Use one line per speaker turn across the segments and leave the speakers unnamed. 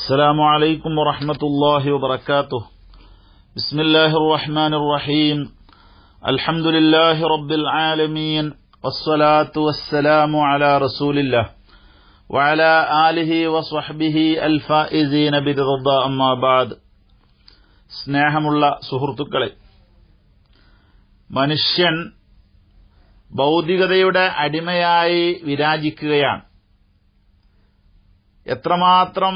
السلام عليكم ورحمة الله وبركاته. بسم الله الرحمن الرحيم. الحمد لله رب العالمين والصلاة والسلام على رسول الله وعلى آله وصحبه الفائزين برضا أما بعد. സ്നേഹമുള്ള സുഹൃത്തുക്കളെ, മനുഷ്യൻ ഭൗതികതയുടെ അടിമയായി വിരാജിക്കുകയാണ്. എത്രമാത്രം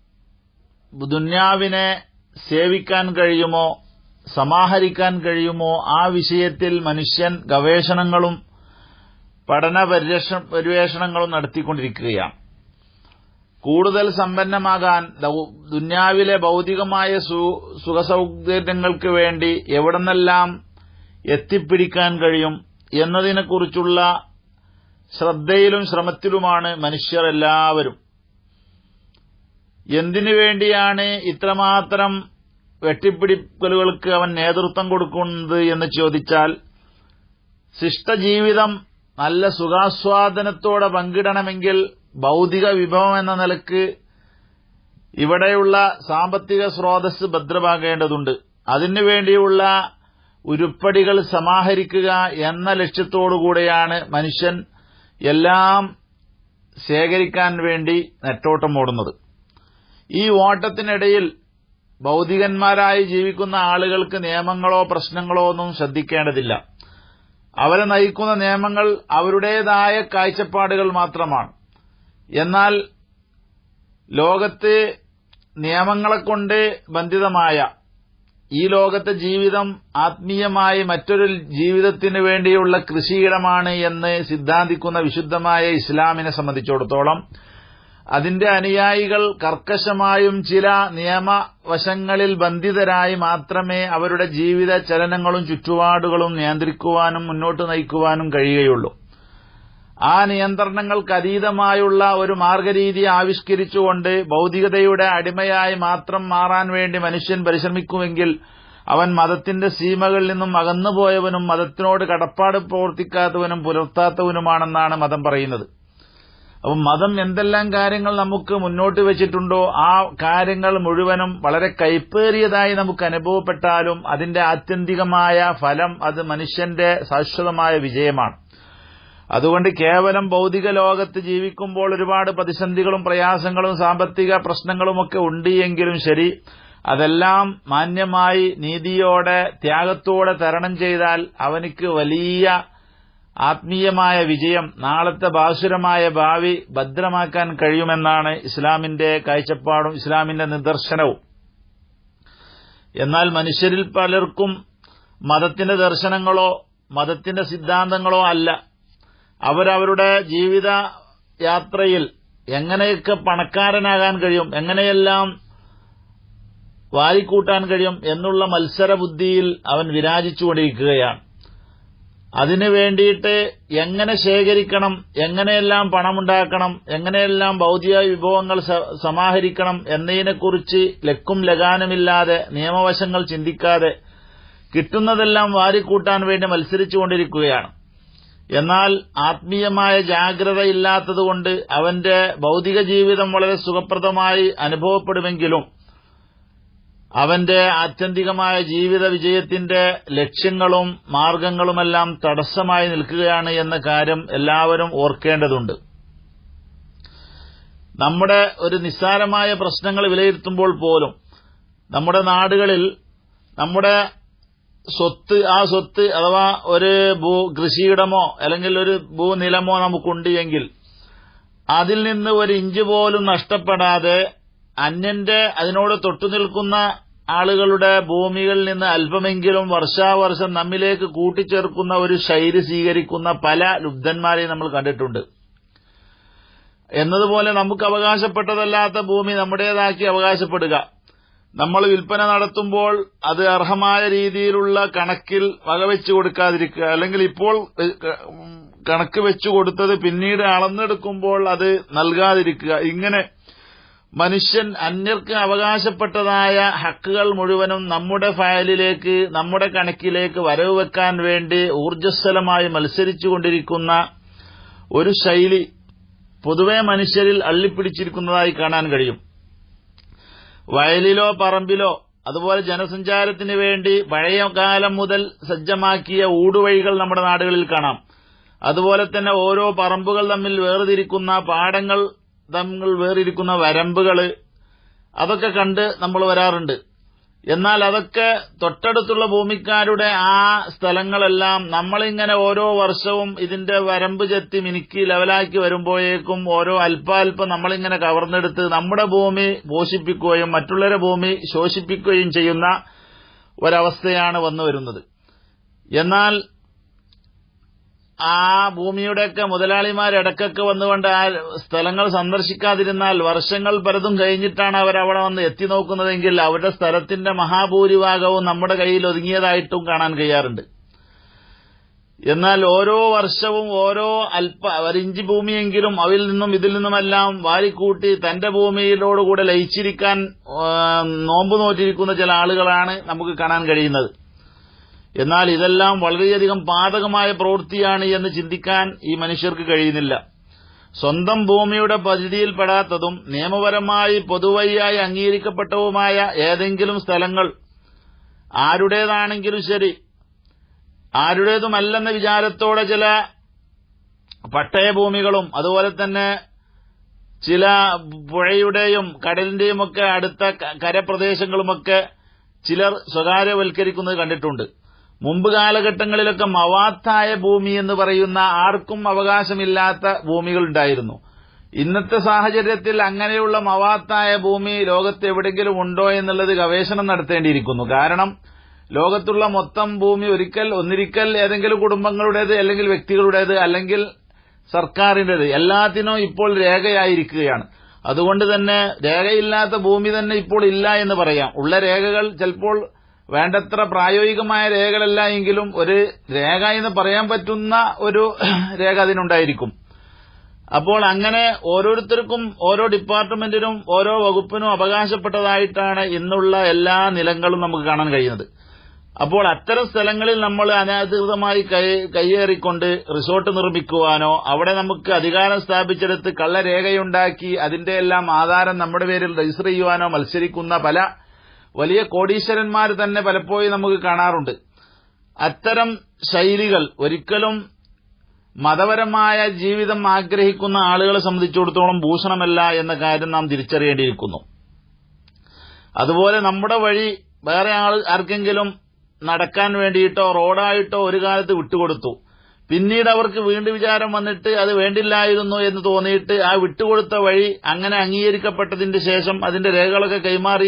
ദുന്യാവിനെ സേവിക്കാൻ കഴിയുമോ, സമാഹരിക്കാൻ കഴിയുമോ, ആ വിഷയത്തിൽ മനുഷ്യൻ ഗവേഷണങ്ങളും പഠന പര്യവേഷണങ്ങളും നടത്തിക്കൊണ്ടിരിക്കുകയാണ്. കൂടുതൽ സമ്പന്നമാകാൻ ദുന്യാവിലെ ഭൗതികമായ സുഖസൗകര്യങ്ങൾക്ക് വേണ്ടി എവിടെന്നെല്ലാം എത്തിപ്പിടിക്കാൻ കഴിയും എന്നതിനെക്കുറിച്ചുള്ള ശ്രദ്ധയിലും ശ്രമത്തിലുമാണ് മനുഷ്യർ എല്ലാവരും. എന്തിനു വേണ്ടിയാണ് ഇത്രമാത്രം വെട്ടിപ്പിടിക്കലുകൾക്ക് അവൻ നേതൃത്വം കൊടുക്കുന്നത് എന്ന് ചോദിച്ചാൽ, ശിഷ്ടജീവിതം നല്ല സുഖാസ്വാദനത്തോടെ പങ്കിടണമെങ്കിൽ ഭൗതിക വിഭവം എന്ന നിലക്ക് ഇവിടെയുള്ള സാമ്പത്തിക സ്രോതസ് ഭദ്രമാകേണ്ടതുണ്ട്. അതിനുവേണ്ടിയുള്ള ഉരുപ്പടികൾ സമാഹരിക്കുക എന്ന ലക്ഷ്യത്തോടുകൂടെയാണ് മനുഷ്യൻ എല്ലാം ശേഖരിക്കാൻ വേണ്ടി നെട്ടോട്ടം ഓടുന്നത്. ഈ ഓട്ടത്തിനിടയിൽ ഭൗതികന്മാരായി ജീവിക്കുന്ന ആളുകൾക്ക് നിയമങ്ങളോ പ്രശ്നങ്ങളോ ഒന്നും ശ്രദ്ധിക്കേണ്ടതില്ല. അവരെ നയിക്കുന്ന നിയമങ്ങൾ അവരുടേതായ കാഴ്ചപ്പാടുകൾ മാത്രമാണ്. എന്നാൽ ലോകത്ത് നിയമങ്ങളെക്കൊണ്ട് ബന്ധിതമായ ഈ ലോകത്തെ ജീവിതം ആത്മീയമായി മറ്റൊരു ജീവിതത്തിനു വേണ്ടിയുള്ള കൃഷിയിടമാണ് എന്ന് സിദ്ധാന്തിക്കുന്ന വിശുദ്ധമായ ഇസ്ലാമിനെ സംബന്ധിച്ചിടത്തോളം അതിന്റെ അനുയായികൾ കർക്കശമായും ചില നിയമവശങ്ങളിൽ ബന്ധിതരായി മാത്രമേ അവരുടെ ജീവിത ചലനങ്ങളും ചുറ്റുപാടുകളും നിയന്ത്രിക്കുവാനും മുന്നോട്ട് നയിക്കുവാനും കഴിയുകയുള്ളൂ. ആ നിയന്ത്രണങ്ങൾക്ക് അതീതമായുള്ള ഒരു മാർഗരീതി ആവിഷ്കരിച്ചുകൊണ്ട് ഭൗതികതയുടെ അടിമയായി മാത്രം മാറാൻ വേണ്ടി മനുഷ്യൻ പരിശ്രമിക്കുമെങ്കിൽ അവൻ മതത്തിന്റെ സീമകളിൽ നിന്നും അകന്നുപോയവനും മതത്തിനോട് കടപ്പാട് പ്രവർത്തിക്കാത്തവനും പുലർത്താത്തവനുമാണെന്നാണ് മതം പറയുന്നത്. അപ്പം മതം എന്തെല്ലാം കാര്യങ്ങൾ നമുക്ക് മുന്നോട്ട് വെച്ചിട്ടുണ്ടോ ആ കാര്യങ്ങൾ മുഴുവനും വളരെ കൈപ്പേറിയതായി നമുക്ക് അനുഭവപ്പെട്ടാലും അതിന്റെ ആത്യന്തികമായ ഫലം അത് മനുഷ്യന്റെ ശാശ്വതമായ വിജയമാണ്. അതുകൊണ്ട് കേവലം ഭൗതിക ലോകത്ത് ജീവിക്കുമ്പോൾ ഒരുപാട് പ്രതിസന്ധികളും പ്രയാസങ്ങളും സാമ്പത്തിക പ്രശ്നങ്ങളുമൊക്കെ ഉണ്ട് എങ്കിലും ശരി, അതെല്ലാം മാന്യമായി നീതിയോടെ ത്യാഗത്തോടെ തരണം ചെയ്താൽ അവനിക്ക് വലിയ ആത്മീയമായ വിജയം, നാളത്തെ ഭാസുരമായ ഭാവി ഭദ്രമാക്കാൻ കഴിയുമെന്നാണ് ഇസ്ലാമിന്റെ കാഴ്ചപ്പാടും ഇസ്ലാമിന്റെ നിദർശനവും. എന്നാൽ മനുഷ്യരിൽ പലർക്കും മതത്തിന്റെ ദർശനങ്ങളോ മതത്തിന്റെ സിദ്ധാന്തങ്ങളോ അല്ല. അവരവരുടെ ജീവിത യാത്രയിൽ എങ്ങനെയൊക്കെ പണക്കാരനാകാൻ കഴിയും, എങ്ങനെയെല്ലാം വാരിക്കൂട്ടാൻ കഴിയും എന്നുള്ള മത്സരബുദ്ധിയിൽ അവൻ വിരാജിച്ചുകൊണ്ടിരിക്കുകയാണ്. അതിനു വേണ്ടിയിട്ട് എങ്ങനെ ശേഖരിക്കണം, എങ്ങനെയെല്ലാം പണമുണ്ടാക്കണം, എങ്ങനെയെല്ലാം ഭൗതിക വിഭവങ്ങൾ സമാഹരിക്കണം എന്നതിനെക്കുറിച്ച് ലക്കും ലഗാനുമില്ലാതെ നിയമവശങ്ങൾ ചിന്തിക്കാതെ കിട്ടുന്നതെല്ലാം വാരിക്കൂട്ടാൻ വേണ്ടി മത്സരിച്ചുകൊണ്ടിരിക്കുകയാണ്. എന്നാൽ ആത്മീയമായ ജാഗ്രതയില്ലാത്തതുകൊണ്ട് അവന്റെ ഭൗതിക ജീവിതം വളരെ സുഖപ്രദമായി അനുഭവപ്പെടുമെങ്കിലും അവന്റെ ആത്യന്തികമായ ജീവിത വിജയത്തിന്റെ ലക്ഷ്യങ്ങളും മാർഗങ്ങളുമെല്ലാം തടസ്സമായി നിൽക്കുകയാണ് എന്ന കാര്യം എല്ലാവരും ഓർക്കേണ്ടതുണ്ട്. നമ്മുടെ ഒരു നിസ്സാരമായ പ്രശ്നങ്ങൾ വിലയിരുത്തുമ്പോൾ പോലും നമ്മുടെ നാടുകളിൽ നമ്മുടെ ആ സ്വത്ത് അഥവാ ഒരു കൃഷിയിടമോ അല്ലെങ്കിൽ ഒരു ഭൂനിലമോ നമുക്കുണ്ട് എങ്കിൽ അതിൽ നിന്ന് ഒരു ഇഞ്ച് പോലും നഷ്ടപ്പെടാതെ അന്യന്റെ അതിനോട് തൊട്ടുനിൽക്കുന്ന ആളുകളുടെ ഭൂമികളിൽ നിന്ന് അല്പമെങ്കിലും വർഷാവർഷം നമ്മിലേക്ക് കൂട്ടിച്ചേർക്കുന്ന ഒരു ശൈലി സ്വീകരിക്കുന്ന പല ലുബ്ധന്മാരെയും നമ്മൾ കണ്ടിട്ടുണ്ട്. എന്നതുപോലെ നമുക്ക് അവകാശപ്പെട്ടതല്ലാത്ത ഭൂമി നമ്മുടേതാക്കി അവകാശപ്പെടുക, നമ്മൾ വിൽപ്പന നടത്തുമ്പോൾ അത് അർഹമായ രീതിയിലുള്ള കണക്കിൽ വകവെച്ചു കൊടുക്കാതിരിക്കുക, അല്ലെങ്കിൽ ഇപ്പോൾ കണക്ക് വെച്ചു കൊടുത്തത് പിന്നീട് അളന്നെടുക്കുമ്പോൾ അത് നൽകാതിരിക്കുക. ഇങ്ങനെ മനുഷ്യൻ അന്യർക്ക് അവകാശപ്പെട്ടതായ ഹക്കുകൾ മുഴുവനും നമ്മുടെ ഫയലിലേക്ക്, നമ്മുടെ കണക്കിലേക്ക് വരവ് വെക്കാൻ വേണ്ടി ഊർജ്ജസ്വലമായി മത്സരിച്ചുകൊണ്ടിരിക്കുന്ന ഒരു ശൈലി പൊതുവെ മനുഷ്യരിൽ അള്ളിപ്പിടിച്ചിരിക്കുന്നതായി കാണാൻ കഴിയും. വയലിലോ പറമ്പിലോ അതുപോലെ ജനസഞ്ചാരത്തിന് വേണ്ടി പഴയ കാലം മുതൽ സജ്ജമാക്കിയ ഊടുവഴികൾ നമ്മുടെ നാടുകളിൽ കാണാം. അതുപോലെ തന്നെ ഓരോ പറമ്പുകൾ തമ്മിൽ വേർതിരിക്കുന്ന പാടങ്ങൾ തമ്മിൽ വേറിരിക്കുന്ന വരമ്പുകൾ, അതൊക്കെ കണ്ട് നമ്മൾ വരാറുണ്ട്. എന്നാൽ അതൊക്കെ തൊട്ടടുത്തുള്ള ഭൂമിക്കാരുടെ ആ സ്ഥലങ്ങളെല്ലാം നമ്മളിങ്ങനെ ഓരോ വർഷവും ഇതിന്റെ വരമ്പ് ചെത്തി മിനുക്കി ലെവലാക്കി വരുമ്പോഴേക്കും ഓരോ അല്പാൽപ്പം നമ്മളിങ്ങനെ കവർന്നെടുത്ത് നമ്മുടെ ഭൂമി പോഷിപ്പിക്കുകയും മറ്റുള്ളവരുടെ ഭൂമി ശോഷിപ്പിക്കുകയും ചെയ്യുന്ന ഒരവസ്ഥയാണ് വന്നു വരുന്നത്. എന്നാൽ ആ ഭൂമിയുടെയൊക്കെ മുതലാളിമാരിടക്കൊക്കെ വന്നുകൊണ്ട് ആ സ്ഥലങ്ങൾ സന്ദർശിക്കാതിരുന്നാൽ വർഷങ്ങൾ പലതും കഴിഞ്ഞിട്ടാണ് അവരവിടെ വന്ന് എത്തി നോക്കുന്നതെങ്കിൽ അവരുടെ സ്ഥലത്തിന്റെ മഹാഭൂരിഭാഗവും നമ്മുടെ കയ്യിൽ ഒതുങ്ങിയതായിട്ടും കാണാൻ കഴിയാറുണ്ട്. എന്നാൽ ഓരോ വർഷവും ഓരോ ഒരിഞ്ച് ഭൂമിയെങ്കിലും അതിൽ നിന്നും ഇതിൽ നിന്നുമെല്ലാം വാരിക്കൂട്ടി തന്റെ ഭൂമിയിലോടുകൂടെ ലയിച്ചിരിക്കാൻ നോമ്പ് നോറ്റിരിക്കുന്ന ചില ആളുകളാണ് നമുക്ക് കാണാൻ കഴിയുന്നത്. എന്നാൽ ഇതെല്ലാം വളരെയധികം പാതകമായ പ്രവൃത്തിയാണ് എന്ന് ചിന്തിക്കാൻ ഈ മനുഷ്യർക്ക് കഴിയുന്നില്ല. സ്വന്തം ഭൂമിയുടെ പരിധിയിൽപ്പെടാത്തതും നിയമപരമായി പൊതുവഴിയായി അംഗീകരിക്കപ്പെട്ടതുമായ ഏതെങ്കിലും സ്ഥലങ്ങൾ ആരുടേതാണെങ്കിലും ശരി, ആരുടേതുമല്ലെന്ന വിചാരത്തോടെ ചില പട്ടയഭൂമികളും അതുപോലെ തന്നെ ചില പുഴയുടെയും കടലിന്റെയും ഒക്കെ അടുത്ത കരപ്രദേശങ്ങളുമൊക്കെ ചിലർ സ്വകാര്യവൽക്കരിക്കുന്നത് കണ്ടിട്ടുണ്ട്. മുമ്പ് കാലഘട്ടങ്ങളിലൊക്കെ മവാത്തായ ഭൂമി എന്ന് പറയുന്ന ആർക്കും അവകാശമില്ലാത്ത ഭൂമികൾ ഉണ്ടായിരുന്നു. ഇന്നത്തെ സാഹചര്യത്തിൽ അങ്ങനെയുള്ള മവാത്തായ ഭൂമി ലോകത്ത് എവിടെയെങ്കിലും ഉണ്ടോ എന്നുള്ളത് ഗവേഷണം നടത്തേണ്ടിയിരിക്കുന്നു. കാരണം ലോകത്തുള്ള മൊത്തം ഭൂമി ഒന്നിരിക്കൽ ഏതെങ്കിലും കുടുംബങ്ങളുടേത് അല്ലെങ്കിൽ വ്യക്തികളുടേത് അല്ലെങ്കിൽ സർക്കാരിന്റേത് എല്ലാത്തിനും ഇപ്പോൾ രേഖയായിരിക്കുകയാണ്. അതുകൊണ്ട് തന്നെ രേഖയില്ലാത്ത ഭൂമി തന്നെ ഇപ്പോൾ ഇല്ല എന്ന് പറയാം. ഉള്ള രേഖകൾ ചിലപ്പോൾ വേണ്ടത്ര പ്രായോഗികമായ രേഖകളല്ല എങ്കിലും ഒരു രേഖ എന്ന് പറയാൻ പറ്റുന്ന ഒരു രേഖ അതിനുണ്ടായിരിക്കും. അപ്പോൾ അങ്ങനെ ഓരോരുത്തർക്കും ഓരോ ഡിപ്പാർട്ട്മെന്റിനും ഓരോ വകുപ്പിനും അവകാശപ്പെട്ടതായിട്ടാണ് ഇന്നുള്ള എല്ലാ നിലങ്ങളും നമുക്ക് കാണാൻ കഴിയുന്നത്. അപ്പോൾ അത്തരം സ്ഥലങ്ങളിൽ നമ്മൾ അനധികൃതമായി കയ്യേറിക്കൊണ്ട് റിസോർട്ട് നിർമ്മിക്കുവാനോ അവിടെ നമുക്ക് അധികാരം സ്ഥാപിച്ചെടുത്ത് കള്ളരേഖയുണ്ടാക്കി അതിന്റെ എല്ലാം ആധാരം നമ്മുടെ പേരിൽ രജിസ്റ്റർ ചെയ്യുവാനോ മത്സരിക്കുന്ന പല വലിയ കോടീശ്വരന്മാർ തന്നെ പലപ്പോഴും നമുക്ക് കാണാറുണ്ട്. അത്തരം ശൈലികൾ ഒരിക്കലും മതപരമായ ജീവിതം ആഗ്രഹിക്കുന്ന ആളുകളെ സംബന്ധിച്ചിടത്തോളം ഭൂഷണമല്ല എന്ന കാര്യം നാം തിരിച്ചറിയേണ്ടിയിരിക്കുന്നു. അതുപോലെ നമ്മുടെ വഴി വേറെ ആർക്കെങ്കിലും നടക്കാൻ വേണ്ടിയിട്ടോ റോഡായിട്ടോ ഒരു കാലത്ത് വിട്ടുകൊടുത്തു. പിന്നീട് അവർക്ക് വീണ്ടും വിചാരം വന്നിട്ട് അത് വേണ്ടില്ലായിരുന്നു എന്ന് തോന്നിയിട്ട് ആ വിട്ടുകൊടുത്ത വഴി അങ്ങനെ അംഗീകരിക്കപ്പെട്ടതിന്റെ ശേഷം അതിന്റെ രേഖകളൊക്കെ കൈമാറി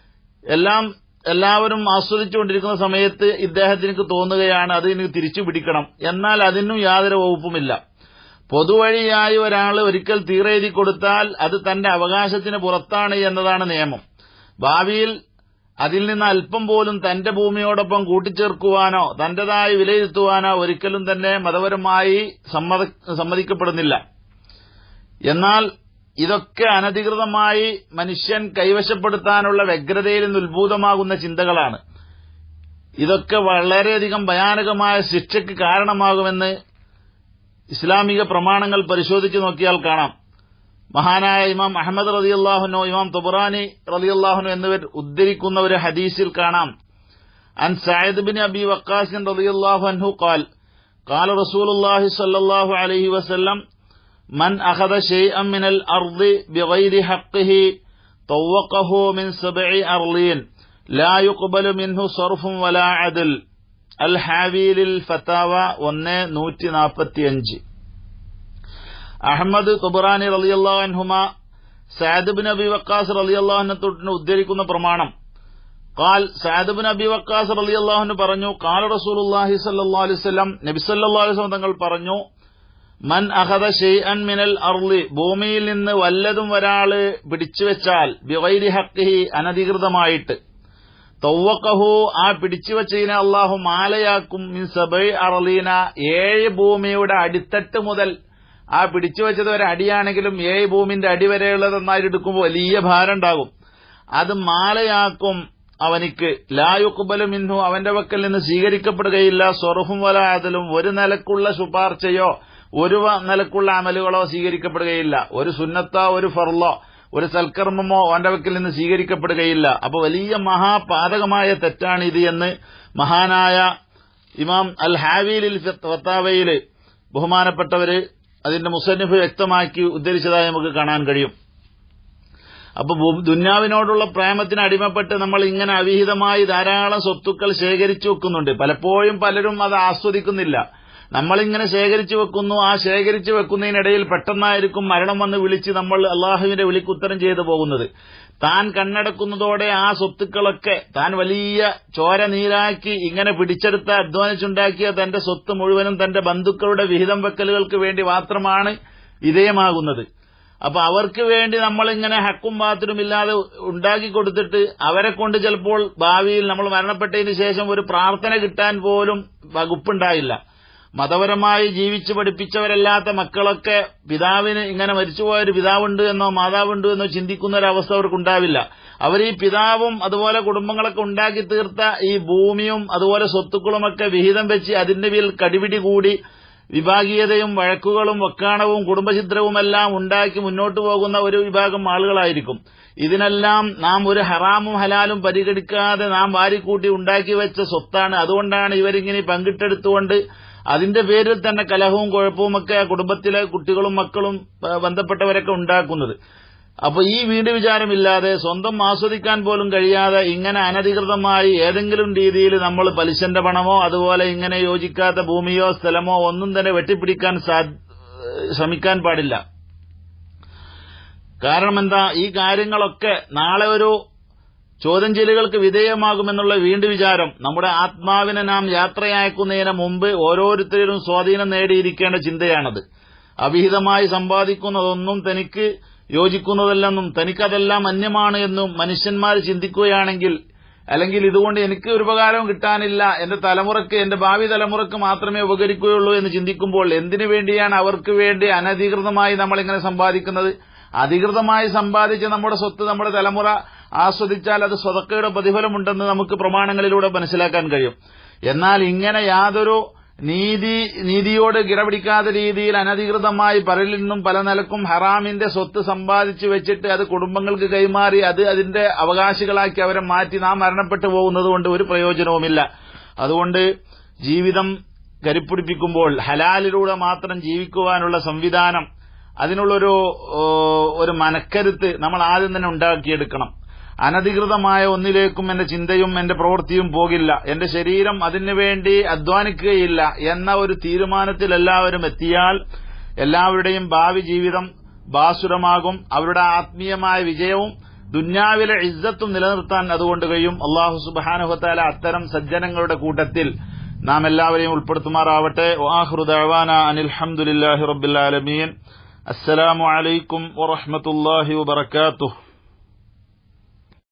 എല്ലാവരും ആസ്വദിച്ചുകൊണ്ടിരിക്കുന്ന സമയത്ത് ഇദ്ദേഹത്തിന് തോന്നുകയാണ് അത് എനിക്ക് തിരിച്ചു പിടിക്കണം. എന്നാൽ അതിനും യാതൊരു വകുപ്പുമില്ല. പൊതുവഴിയായി ഒരാൾ ഒരിക്കൽ തീരെഴുതി കൊടുത്താൽ അത് തന്റെ അവകാശത്തിന് പുറത്താണ് എന്നതാണ് നിയമം. ഭാവിയിൽ അതിൽ നിന്ന് അല്പം പോലും തന്റെ ഭൂമിയോടൊപ്പം കൂട്ടിച്ചേർക്കുവാനോ തന്റേതായി വിലയിരുത്തുവാനോ ഒരിക്കലും തന്നെ മതപരമായി സമ്മതിക്കപ്പെടുന്നില്ല. എന്നാൽ ഇതൊക്കെ അനധികൃതമായി മനുഷ്യൻ കൈവശപ്പെടുത്താനുള്ള വ്യഗ്രതയിൽ നിന്ന് ഉത്ഭൂതമാകുന്ന ചിന്തകളാണ്. ഇതൊക്കെ വളരെയധികം ഭയാനകമായ ശിക്ഷയ്ക്ക് കാരണമാകുമെന്ന് ഇസ്ലാമിക പ്രമാണങ്ങൾ പരിശോധിച്ചു നോക്കിയാൽ കാണാം. മഹാനായ ഇമാം അഹ്മദ് റളിയല്ലാഹു, ഇമാം തുബറാനി റളിയല്ലാഹു എന്നിവർ ഉദ്ധരിക്കുന്ന ഒരു ഹദീസിൽ കാണാം, അൻ സഅദ് ബിൻ അബി വഖാസ് റളിയല്ലാഹു അൻഹു ഖാൽ ഖാല റസൂലുള്ളാഹി സ്വല്ലല്ലാഹു അലൈഹി വസല്ലം من أخذ شيئا من الأرض بغير حقه طوقه من 7 أرضين لا يقبل منه صرف ولا عدل. الحاوي للفتاوى 145. അഹ്മദ് തുബറാനി റളിയല്ലാഹു അൻഹുമ സഅദ് ബിൻ അബി വഖാസ് റളിയല്ലാഹു അൻഹു ഉദ്ധരിക്കുന്ന പ്രമാണം, ഖാൽ സഅദ് ബിൻ അബി വഖാസ് റളിയല്ലാഹു അൻഹു പറഞ്ഞു, ഖാല റസൂലുള്ളാഹി സ്വല്ലല്ലാഹു അലൈഹി വസല്ലം, നബി സല്ലല്ലാഹു അലൈഹി വസല്ലം തങ്ങൾ പറഞ്ഞു, മൻ അഖദ ഷൈഅൻ മിനൽ അർളി, ഭൂമിയിൽ നിന്ന് വല്ലതും ഒരാള് പിടിച്ചുവെച്ചാൽ, ബിഗൈരി ഹഖ്ഖിഹി, അനധികൃതമായിട്ട്, തവ്വഖഹു, ആ പിടിച്ചുവെച്ചതിനെ അള്ളാഹു മാലയാക്കും, മിൻ 7 അർളീന, 7 ഭൂമിയുടെ അടിത്തട്ട് മുതൽ, ആ പിടിച്ചുവെച്ചത് ഒരു അടിയാണെങ്കിലും 7 ഭൂമിന്റെ അടിവരെയുള്ളതെന്നായി എടുക്കുമ്പോൾ വലിയ ഭാരം ഉണ്ടാകും, അത് മാലയാക്കും അവനിക്ക്. ലാ യുഖ്ബലു മിൻഹു, അവന്റെ പക്കൽ നിന്ന് സ്വീകരിക്കപ്പെടുകയില്ല, സ്വറഫും വലാ അദലും, ഒരു നിലക്കുള്ള ശുപാർശയോ ഒരു നിലക്കുള്ള അമലുകളോ സ്വീകരിക്കപ്പെടുകയില്ല. ഒരു സുന്നത്തോ ഒരു ഫർളോ ഒരു സൽക്കർമ്മമോ അവന്റെ വക്കിൽ നിന്ന് സ്വീകരിക്കപ്പെടുകയില്ല. അപ്പൊ വലിയ മഹാപാതകമായ തെറ്റാണ് ഇത് എന്ന് മഹാനായ ഇമാം അൽ ഹാവിലിൽ ഫത്താവയില് ബഹുമാനപ്പെട്ടവര് അതിന്റെ മുസന്നിഫ് വ്യക്തമാക്കി ഉദ്ധരിച്ചതായി നമുക്ക് കാണാൻ കഴിയും. അപ്പൊ ദുന്യാവിനോടുള്ള പ്രേമത്തിന് അടിമപ്പെട്ട് നമ്മൾ ഇങ്ങനെ അവിഹിതമായി ധാരാളം സ്വത്തുക്കൾ ശേഖരിച്ചു വെക്കുന്നുണ്ട്. പലപ്പോഴും പലരും അത് ആസ്വദിക്കുന്നില്ല. നമ്മളിങ്ങനെ ശേഖരിച്ചു വെക്കുന്നു. ആ ശേഖരിച്ചു വെക്കുന്നതിനിടയിൽ പെട്ടെന്നായിരിക്കും മരണം വന്ന് വിളിച്ച് നമ്മൾ അള്ളാഹുവിന്റെ വിളിക്കുത്തരം ചെയ്തു പോകുന്നത്. താൻ കണ്ണടക്കുന്നതോടെ ആ സ്വത്തുക്കളൊക്കെ താൻ വലിയ ചോര നീരാക്കി ഇങ്ങനെ പിടിച്ചെടുത്ത അധ്വാനിച്ചുണ്ടാക്കിയ തന്റെ സ്വത്ത് മുഴുവനും തന്റെ ബന്ധുക്കളുടെ വിഹിതം വെക്കലുകൾക്ക് വേണ്ടി മാത്രമാണ് വിധേയമാകുന്നത്. അപ്പൊ അവർക്ക് വേണ്ടി നമ്മളിങ്ങനെ ഹക്കും ബാത്തിലുമില്ലാതെ ഉണ്ടാക്കി കൊടുത്തിട്ട് അവരെ കൊണ്ട് ചിലപ്പോൾ ഭാവിയിൽ നമ്മൾ മരണപ്പെട്ടതിന് ശേഷം ഒരു പ്രാർത്ഥന കിട്ടാൻ പോലും വകുപ്പുണ്ടായില്ല. മതപരമായി ജീവിച്ചു പഠിപ്പിച്ചവരല്ലാത്ത മക്കളൊക്കെ പിതാവിന് ഇങ്ങനെ മരിച്ചുപോയൊരു പിതാവുണ്ട് എന്നോ മാതാവുണ്ട് എന്നോ ചിന്തിക്കുന്ന ഒരവസ്ഥ അവർക്കുണ്ടാവില്ല. അവർ ഈ പിതാവും അതുപോലെ കുടുംബങ്ങളൊക്കെ ഉണ്ടാക്കി തീർത്ത ഈ ഭൂമിയും അതുപോലെ സ്വത്തുക്കളുമൊക്കെ വിഹിതം വെച്ച് അതിന്റെ പേരിൽ കടിപിടി കൂടി വിഭാഗീയതയും വഴക്കുകളും വക്കാണവും കുടുംബഛിദ്രവുമെല്ലാം ഉണ്ടാക്കി മുന്നോട്ടു പോകുന്ന ഒരു വിഭാഗം ആളുകളായിരിക്കും. ഇതിനെല്ലാം നാം ഒരു ഹറാമും ഹലാലും പരിഗണിക്കാതെ നാം വാരിക്കൂട്ടി ഉണ്ടാക്കി വെച്ച സ്വത്താണ്. അതുകൊണ്ടാണ് ഇവരിങ്ങനെ പങ്കിട്ടെടുത്തുകൊണ്ട് അതിന്റെ പേരിൽ തന്നെ കലഹവും കുഴപ്പവുമൊക്കെ കുടുംബത്തിലെ കുട്ടികളും മക്കളും ബന്ധപ്പെട്ടവരൊക്കെ ഉണ്ടാക്കുന്നത്. അപ്പൊ ഈ വീട് വിചാരമില്ലാതെ സ്വന്തം ആസ്വദിക്കാൻ പോലും കഴിയാതെ ഇങ്ങനെ അനധികൃതമായി ഏതെങ്കിലും രീതിയിൽ നമ്മൾ പലിശന്റെ പണമോ അതുപോലെ ഇങ്ങനെ യോജിക്കാത്ത ഭൂമിയോ സ്ഥലമോ ഒന്നും തന്നെ വെട്ടിപ്പിടിക്കാൻ ശ്രമിക്കാൻ പാടില്ല. കാരണം എന്താ, ഈ കാര്യങ്ങളൊക്കെ നാളെ ഒരു ചോദ്യം ചെയ്യലുകൾക്ക് വിധേയമാകുമെന്നുള്ള വീണ്ടും വിചാരം നമ്മുടെ ആത്മാവിനെ നാം യാത്രയയക്കുന്നതിന് മുമ്പ് ഓരോരുത്തരും സ്വാധീനം നേടിയിരിക്കേണ്ട ചിന്തയാണത്. അവിഹിതമായി സമ്പാദിക്കുന്നതൊന്നും തനിക്ക് യോജിക്കുന്നതല്ലെന്നും തനിക്കതെല്ലാം അന്യമാണ് എന്നും മനുഷ്യന്മാർ ചിന്തിക്കുകയാണെങ്കിൽ, അല്ലെങ്കിൽ ഇതുകൊണ്ട് എനിക്ക് ഒരു ഉപകാരവും കിട്ടാനില്ല, എന്റെ തലമുറക്ക് എന്റെ ഭാവി തലമുറക്ക് മാത്രമേ ഉപകരിക്കുകയുള്ളൂ എന്ന് ചിന്തിക്കുമ്പോൾ എന്തിനു വേണ്ടിയാണ് അവർക്ക് വേണ്ടി അനധികൃതമായി നമ്മളിങ്ങനെ സമ്പാദിക്കുന്നത്? അധികൃതമായി സമ്പാദിച്ച നമ്മുടെ സ്വത്ത് നമ്മുടെ തലമുറ ആസ്വദിച്ചാൽ അത് സ്വതക്കയുടെ പ്രതിഫലമുണ്ടെന്ന് നമുക്ക് പ്രമാണങ്ങളിലൂടെ മനസ്സിലാക്കാൻ കഴിയും. എന്നാൽ ഇങ്ങനെ യാതൊരു നീതിയോട് കിടപിടിക്കാത്ത രീതിയിൽ അനധികൃതമായി പലരിൽ നിന്നും പല നിലക്കും ഹറാമിന്റെ സ്വത്ത് സമ്പാദിച്ചു വെച്ചിട്ട് അത് കുടുംബങ്ങൾക്ക് കൈമാറി അത് അതിന്റെ അവകാശികളാക്കി അവരെ മാറ്റി നാം മരണപ്പെട്ടു പോകുന്നതുകൊണ്ട് ഒരു പ്രയോജനവുമില്ല. അതുകൊണ്ട് ജീവിതം കരിപ്പിടിപ്പിക്കുമ്പോൾ ഹലാലിലൂടെ മാത്രം ജീവിക്കുവാനുള്ള സംവിധാനം, അതിനുള്ളൊരു മനക്കരുത്ത് നമ്മൾ ആദ്യം തന്നെ ഉണ്ടാക്കിയെടുക്കണം. അനധികൃതമായ ഒന്നിലേക്കും എന്റെ ചിന്തയും എന്റെ പ്രവൃത്തിയും പോകില്ല, എന്റെ ശരീരം അതിനുവേണ്ടി അധ്വാനിക്കുകയില്ല എന്ന ഒരു തീരുമാനത്തിൽ എല്ലാവരും എത്തിയാൽ എല്ലാവരുടെയും ഭാവി ജീവിതം ഭാസുരമാകും. അവരുടെ ആത്മീയമായ വിജയവും ദുന്യാവിലെ ഇസ്സത്തും നിലനിർത്താൻ അതുകൊണ്ട് കഴിയും. അല്ലാഹു സുബ്ഹാനഹു വ തആല അത്തരം സജ്ജനങ്ങളുടെ കൂട്ടത്തിൽ നാം എല്ലാവരെയും ഉൾപ്പെടുത്തുമാറാവട്ടെ. വആഖിറു ദഅവാനാ അനിൽ ഹംദുലില്ലാഹി റബ്ബിൽ ആലമീൻ. അസ്സലാമു അലൈക്കും വറഹ്മത്തുള്ളാഹി വബറകാതുഹു.